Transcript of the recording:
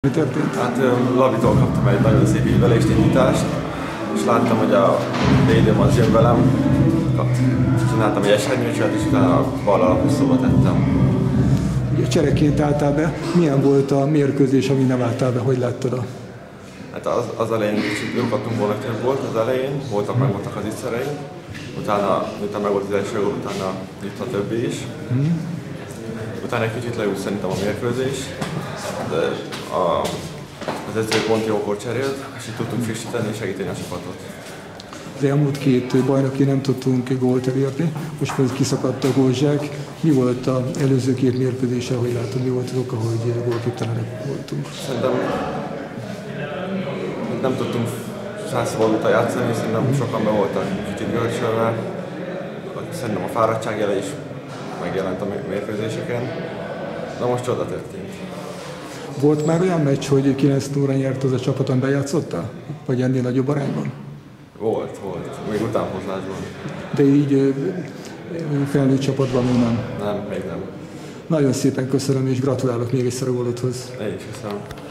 Mi történt? Hát Labitól kaptam egy nagyon szép ívelést, indítást, és láttam, hogy a védőm az jön velem. Csináltam egy esernyőcsöt, és utána a bal alapúszóba tettem. Csereként álltál be. Milyen volt a mérkőzés, ami nem álltál be? Hogy láttad? Hát az elején kicsit rúghattunk volna, több volt az elején, megvoltak az ittszereink. Utána, miután meg volt az első gól, utána itt a többi is. Utána egy kicsit leült szerintem a mérkőzés, de az edző pont jókor cserélt, és így tudtunk frissíteni és segíteni a csapatot. Az elmúlt két bajnoki nem tudtunk gólt elérni, most pedig kiszakadt a gólzsák. Mi volt az előző két mérkőzéssel, hogy látod, mi volt az oka, hogy gólképtelenek voltunk? Szerintem nem tudtunk 100% játszani, szerintem sokan be voltak kicsit görcsölve. Szerintem a fáradtság jele is megjelent a mérkőzéseken, de most csoda történt. Volt már olyan meccs, hogy 9-0-ra nyert az a csapaton, bejátszottál? Vagy ennél nagyobb arányban? Volt. Még utánpótlásban. De így felnőtt csapatban még nem? Nem, még nem. Nagyon szépen köszönöm, és gratulálok még egyszer a gólodhoz. Én is köszönöm.